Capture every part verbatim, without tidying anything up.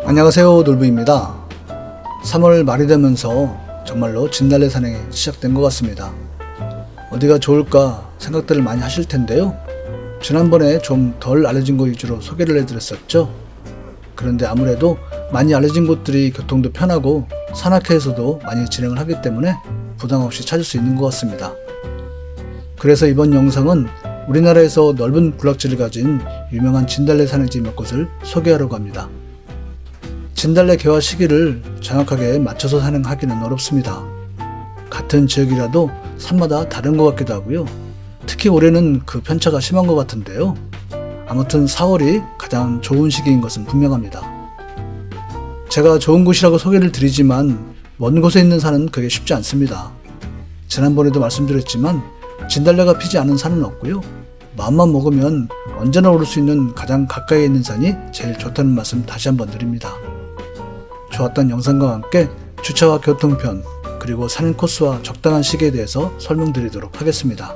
안녕하세요, 놀부입니다. 삼월 말이 되면서 정말로 진달래 산행이 시작된 것 같습니다. 어디가 좋을까 생각들을 많이 하실 텐데요. 지난번에 좀 덜 알려진 곳 위주로 소개를 해드렸었죠. 그런데 아무래도 많이 알려진 곳들이 교통도 편하고 산악회에서도 많이 진행을 하기 때문에 부담없이 찾을 수 있는 것 같습니다. 그래서 이번 영상은 우리나라에서 넓은 군락지를 가진 유명한 진달래 산행지 몇 곳을 소개하려고 합니다. 진달래 개화 시기를 정확하게 맞춰서 산행하기는 어렵습니다. 같은 지역이라도 산마다 다른 것 같기도 하고요. 특히 올해는 그 편차가 심한 것 같은데요. 아무튼 사월이 가장 좋은 시기인 것은 분명합니다. 제가 좋은 곳이라고 소개를 드리지만 먼 곳에 있는 산은 그게 쉽지 않습니다. 지난번에도 말씀드렸지만 진달래가 피지 않은 산은 없고요. 마음만 먹으면 언제나 오를 수 있는 가장 가까이에 있는 산이 제일 좋다는 말씀 다시 한번 드립니다. 좋았던 영상과 함께 주차와 교통편, 그리고 산행 코스와 적당한 시기에 대해서 설명드리도록 하겠습니다.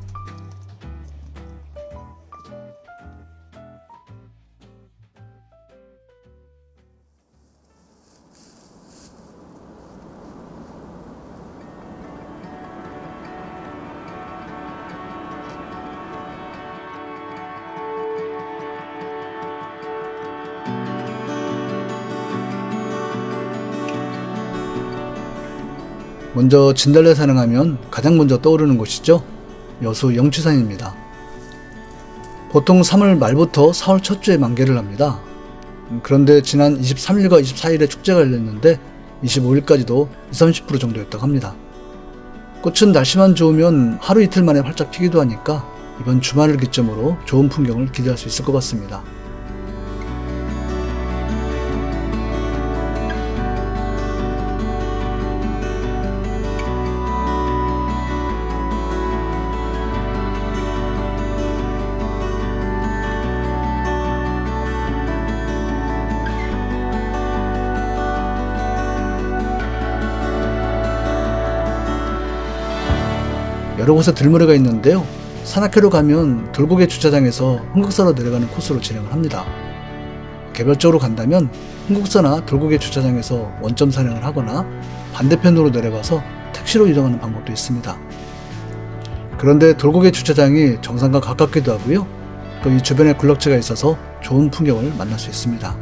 먼저 진달래 산행하면 가장 먼저 떠오르는 곳이죠. 여수 영취산입니다. 보통 삼월 말부터 사월 첫 주에 만개를 합니다. 그런데 지난 이십삼 일과 이십사 일에 축제가 열렸는데 이십오 일까지도 이십, 삼십 퍼센트 정도였다고 합니다. 꽃은 날씨만 좋으면 하루 이틀 만에 활짝 피기도 하니까 이번 주말을 기점으로 좋은 풍경을 기대할 수 있을 것 같습니다. 여러 곳에 들머리가 있는데요. 산악회로 가면 돌고개 주차장에서 흥국사로 내려가는 코스로 진행을 합니다. 개별적으로 간다면 흥국사나 돌고개 주차장에서 원점 산행을 하거나 반대편으로 내려가서 택시로 이동하는 방법도 있습니다. 그런데 돌고개 주차장이 정상과 가깝기도 하고요. 또 이 주변에 군락지가 있어서 좋은 풍경을 만날 수 있습니다.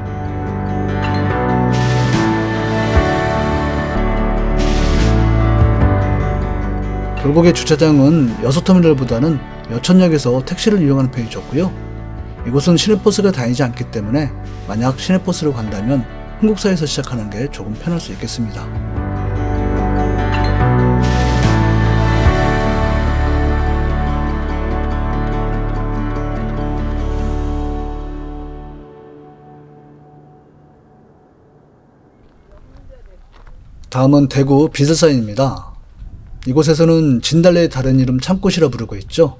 돌고개 주차장은 여수터미널보다는 여천역에서 택시를 이용하는 편이 좋고요. 이곳은 시내버스가 다니지 않기 때문에 만약 시내버스로 간다면 흥국사에서 시작하는 게 조금 편할 수 있겠습니다. 다음은 대구 비설산입니다. 이곳에서는 진달래의 다른 이름 참꽃이라 부르고 있죠.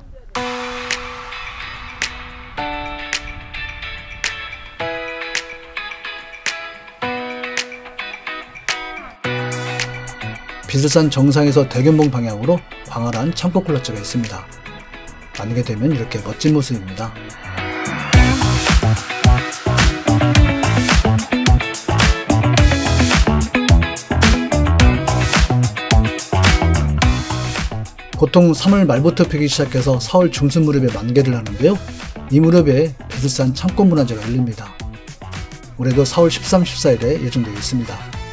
비설산 정상에서 대견봉 방향으로 광활한 참꽃 군락지가 있습니다. 만나게 되면 이렇게 멋진 모습입니다. 보통 삼월 말부터 피기 시작해서 사월 중순 무렵에 만개를 하는데요. 이 무렵에 비설산 참꽃 문화제가 열립니다. 올해도 사월 십삼, 십사 일에 예정되어 있습니다.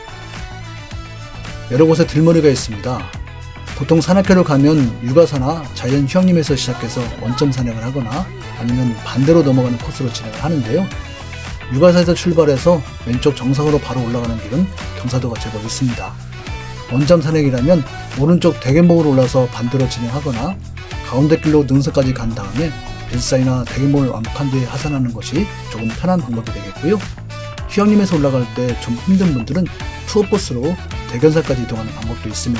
여러 곳에 들머리가 있습니다. 보통 산악회로 가면 육아사나 자연휴양림에서 시작해서 원점 산행을 하거나 아니면 반대로 넘어가는 코스로 진행을 하는데요. 육아사에서 출발해서 왼쪽 정상으로 바로 올라가는 길은 경사도가 제법 있습니다. 원점 산행이라면 오른쪽 대견봉으로 올라서 반대로 진행하거나 가운데 길로 능선까지 간 다음에 비설산이나 대견봉을 완복한 뒤에 하산하는 것이 조금 편한 방법이 되겠고요. 휴양림에서 올라갈 때 좀 힘든 분들은 투어버스로 대견산까지 이동하는 방법도 있습니다.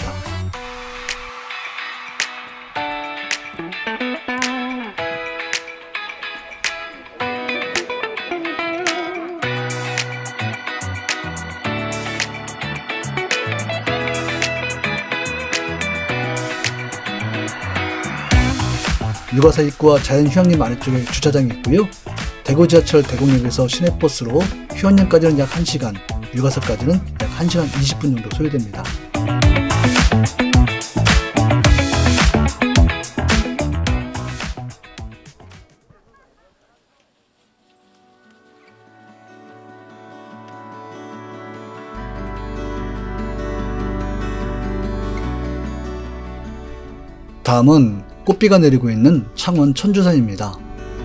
육아사 입구와 자연휴양림 아래쪽에 주차장이 있고요. 대구 지하철 대곡역에서 시내버스로 휴원역까지는 약 한 시간, 유가서까지는 약 한 시간 이십 분 정도 소요됩니다. 다음은 꽃비가 내리고 있는 창원 천주산입니다.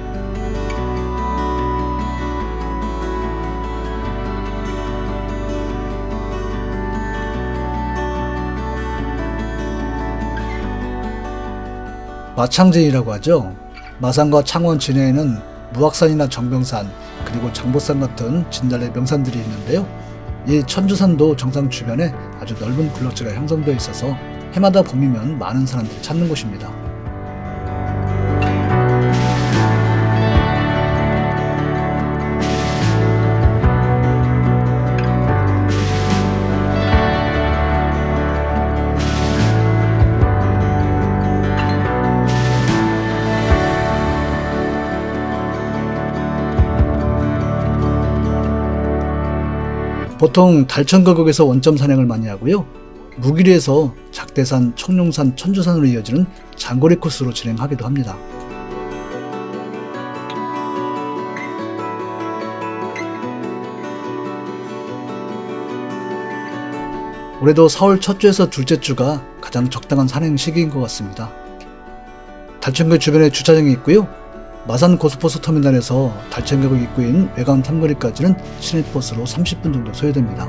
마창제이라고 하죠. 마산과 창원 진해에는 무악산이나 정병산 그리고 장보산 같은 진달래 명산들이 있는데요. 이 천주산도 정상 주변에 아주 넓은 군락지가 형성되어 있어서 해마다 봄이면 많은 사람들이 찾는 곳입니다. 보통 달천거곡에서 원점 산행을 많이 하고요. 무기리에서 작대산, 청룡산, 천주산으로 이어지는 장거리 코스로 진행하기도 합니다. 올해도 사월 첫 주에서 둘째 주가 가장 적당한 산행 시기인 것 같습니다. 달천교 주변에 주차장이 있고요. 마산 고속버스 터미널에서 달천교역 입구인 외관 삼거리까지는 시내버스로 삼십 분 정도 소요됩니다.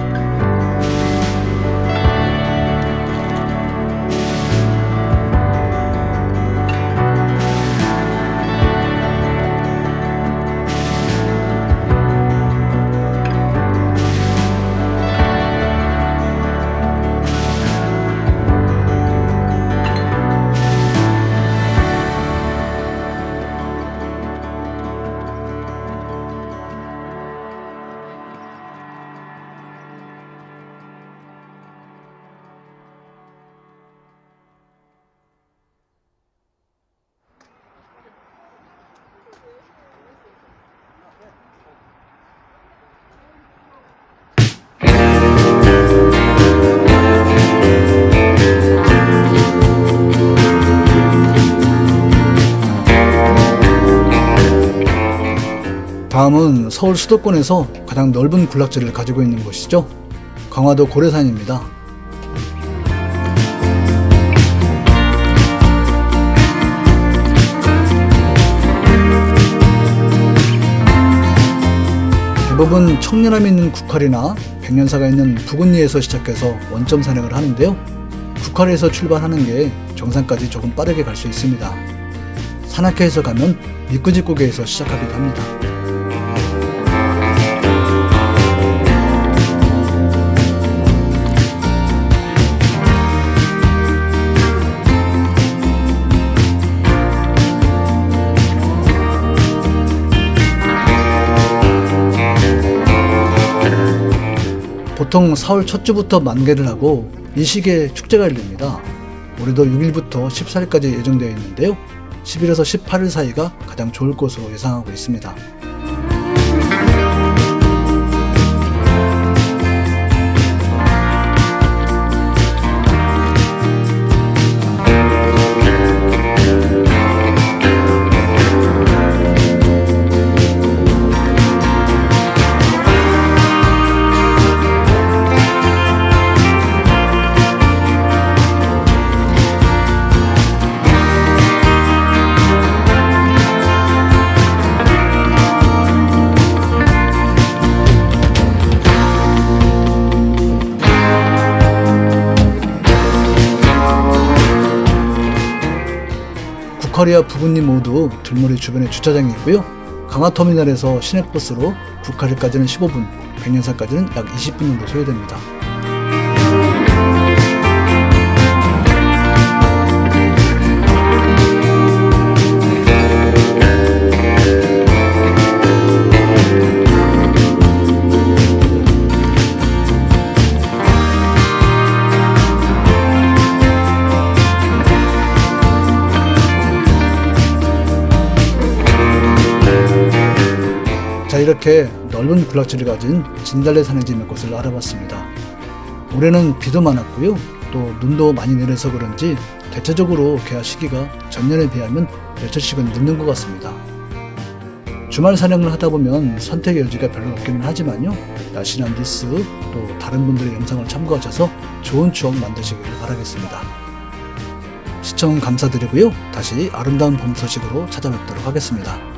다음은 서울 수도권에서 가장 넓은 군락지를 가지고 있는 곳이죠. 강화도 고래산입니다. 대부분 청년함이 있는 국활이나 백년사가 있는 부근리에서 시작해서 원점 산행을 하는데요. 국활에서 출발하는 게 정상까지 조금 빠르게 갈 수 있습니다. 산악회에서 가면 미꾸지고개에서 시작하기도 합니다. 보통 사월 첫 주부터 만개를 하고 이 시기에 축제가 열립니다. 올해도 육 일부터 십사 일까지 예정되어 있는데요. 십 일에서 십팔 일 사이가 가장 좋을 것으로 예상하고 있습니다. 국화리와 부근리 모두 들머리 주변에 주차장이 있고요. 강화터미널에서 시내버스로 국화리까지는 십오 분, 백년사까지는 약 이십 분 정도 소요됩니다. 이렇게 넓은 군락지를 가진 진달래 산행지몇 곳을 알아봤습니다. 올해는 비도 많았고요. 또 눈도 많이 내려서 그런지 대체적으로 개화 시기가 전년에 비하면 며칠씩은 늦는 것 같습니다. 주말 산행을 하다 보면 선택의 여지가 별로 없기는 하지만요. 날씬한 뉴스 또 다른 분들의 영상을 참고하셔서 좋은 추억 만드시길 바라겠습니다. 시청 감사드리고요. 다시 아름다운 봄 소식으로 찾아뵙도록 하겠습니다.